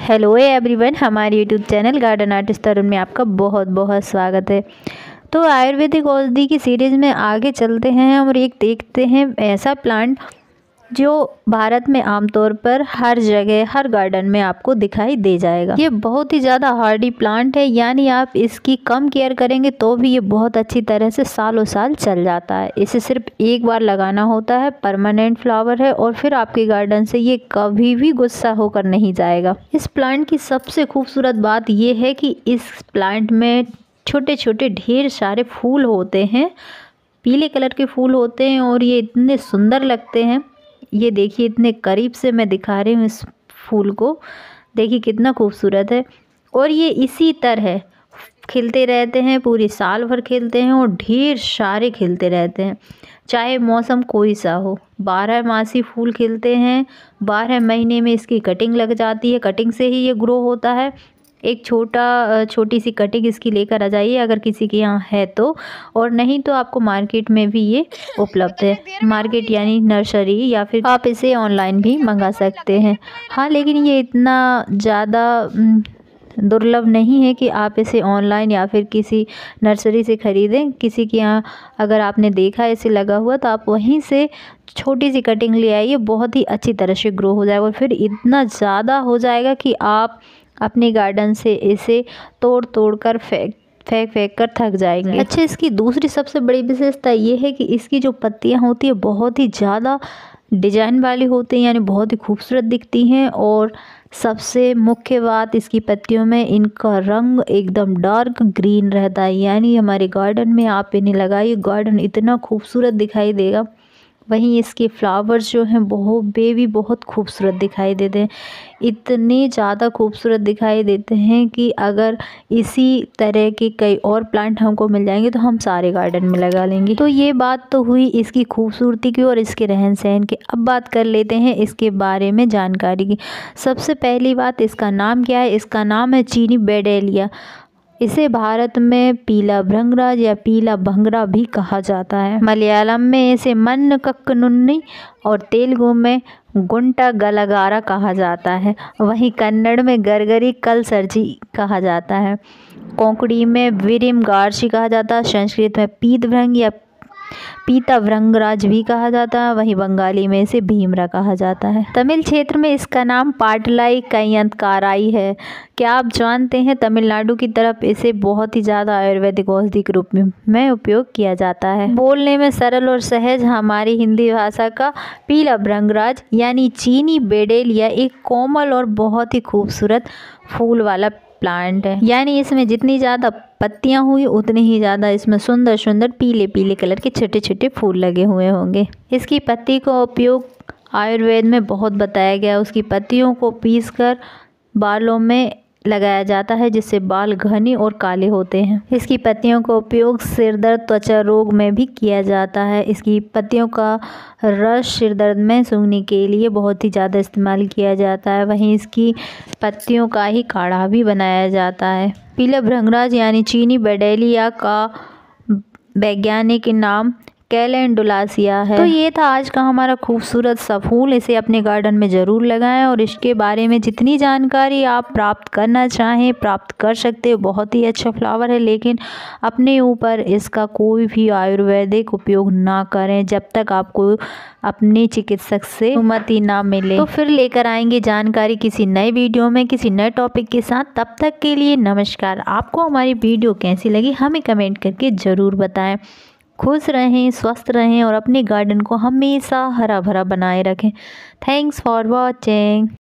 Hello everyone, हमारे YouTube channel garden artist Tarun में आपका बहुत बहुत स्वागत है। तो आयुर्वेदिक औषधि की सीरीज़ में आगे चलते हैं और एक देखते हैं ऐसा प्लांट जो भारत में आमतौर पर हर जगह हर गार्डन में आपको दिखाई दे जाएगा। ये बहुत ही ज़्यादा हार्डी प्लांट है, यानी आप इसकी कम केयर करेंगे तो भी ये बहुत अच्छी तरह से सालों साल चल जाता है। इसे सिर्फ एक बार लगाना होता है, परमानेंट फ्लावर है और फिर आपके गार्डन से ये कभी भी गुस्सा होकर नहीं जाएगा। इस प्लांट की सबसे खूबसूरत बात ये है कि इस प्लांट में छोटे छोटे ढेर सारे फूल होते हैं, पीले कलर के फूल होते हैं और ये इतने सुंदर लगते हैं। ये देखिए, इतने करीब से मैं दिखा रही हूँ इस फूल को, देखिए कितना खूबसूरत है। और ये इसी तरह खिलते रहते हैं, पूरी साल भर खिलते हैं और ढेर सारे खिलते रहते हैं, चाहे मौसम कोई सा हो। 12 मासी फूल खिलते हैं, 12 महीने में इसकी कटिंग लग जाती है, कटिंग से ही ये ग्रो होता है। एक छोटी सी कटिंग इसकी लेकर आ जाइए अगर किसी के यहाँ है तो, और नहीं तो आपको मार्केट में भी ये उपलब्ध है। मार्केट यानी नर्सरी, या फिर आप इसे ऑनलाइन भी मंगा सकते हैं। हाँ, लेकिन ये इतना ज़्यादा दुर्लभ नहीं है कि आप इसे ऑनलाइन या फिर किसी नर्सरी से ख़रीदें। किसी के यहाँ अगर आपने देखा इसे लगा हुआ तो आप वहीं से छोटी सी कटिंग ले आइए, बहुत ही अच्छी तरह से ग्रो हो जाएगा और फिर इतना ज़्यादा हो जाएगा कि आप अपने गार्डन से इसे तोड़ कर फेंक कर थक जाएंगे। अच्छा, इसकी दूसरी सबसे बड़ी विशेषता ये है कि इसकी जो पत्तियाँ होती है बहुत ही ज़्यादा डिजाइन वाली होती हैं, यानी बहुत ही खूबसूरत दिखती हैं। और सबसे मुख्य बात इसकी पत्तियों में, इनका रंग एकदम डार्क ग्रीन रहता है, यानी हमारे गार्डन में आप इन्हें लगाइए, गार्डन इतना खूबसूरत दिखाई देगा। वहीं इसके फ्लावर्स जो हैं बहुत खूबसूरत दिखाई देते हैं, इतने ज़्यादा खूबसूरत दिखाई देते हैं कि अगर इसी तरह के कई और प्लांट हमको मिल जाएंगे तो हम सारे गार्डन में लगा लेंगे। तो ये बात तो हुई इसकी खूबसूरती की और इसके रहन सहन की। अब बात कर लेते हैं इसके बारे में जानकारी की। सबसे पहली बात, इसका नाम क्या है? इसका नाम है चीनी बेडेलिया। इसे भारत में पीला भृंगराज या पीला भंगरा भी कहा जाता है। मलयालम में इसे मन्न कक्कनुन्नी और तेलुगु में गुंटा गलगारा कहा जाता है। वहीं कन्नड़ में गरगरी कलसर्जी कहा जाता है। कोंकणी में विरिम गार्शी कहा जाता है। संस्कृत में पीतभृंग या पीता भृंगराज भी कहा जाता है। वहीं बंगाली में इसे भीमरा कहा जाता है। तमिल क्षेत्र में इसका नाम पाटलाई कयंतकाराई है। क्या आप जानते हैं तमिलनाडु की तरफ इसे बहुत ही ज़्यादा आयुर्वेदिक औषधि के रूप में उपयोग किया जाता है। बोलने में सरल और सहज हमारी हिंदी भाषा का पीला भृंगराज यानी चीनी बेडेलिया एक कोमल और बहुत ही खूबसूरत फूल वाला प्लांट है, यानी इसमें जितनी ज़्यादा पत्तियां हुई उतनी ही ज़्यादा इसमें सुंदर सुंदर पीले पीले कलर के छोटे छोटे फूल लगे हुए होंगे। इसकी पत्ती का उपयोग आयुर्वेद में बहुत बताया गया है। उसकी पत्तियों को पीसकर बालों में लगाया जाता है, जिससे बाल घने और काले होते हैं। इसकी पत्तियों का उपयोग सिर दर्द, त्वचा रोग में भी किया जाता है। इसकी पत्तियों का रस सिर दर्द में सूंघने के लिए बहुत ही ज़्यादा इस्तेमाल किया जाता है। वहीं इसकी पत्तियों का ही काढ़ा भी बनाया जाता है। पीला भृंगराज यानी चीनी बेडेलिया का वैज्ञानिक नाम कैलेंडुलासिया है। तो ये था आज का हमारा खूबसूरत सा फूल। इसे अपने गार्डन में ज़रूर लगाएं और इसके बारे में जितनी जानकारी आप प्राप्त करना चाहें प्राप्त कर सकते हो। बहुत ही अच्छा फ्लावर है, लेकिन अपने ऊपर इसका कोई भी आयुर्वेदिक उपयोग ना करें जब तक आपको अपने चिकित्सक से अनुमति ना मिले। तो फिर लेकर आएंगे जानकारी किसी नए वीडियो में किसी नए टॉपिक के साथ। तब तक के लिए नमस्कार। आपको हमारी वीडियो कैसी लगी हमें कमेंट करके ज़रूर बताएं। खुश रहें, स्वस्थ रहें और अपने गार्डन को हमेशा हरा भरा बनाए रखें। Thanks for watching.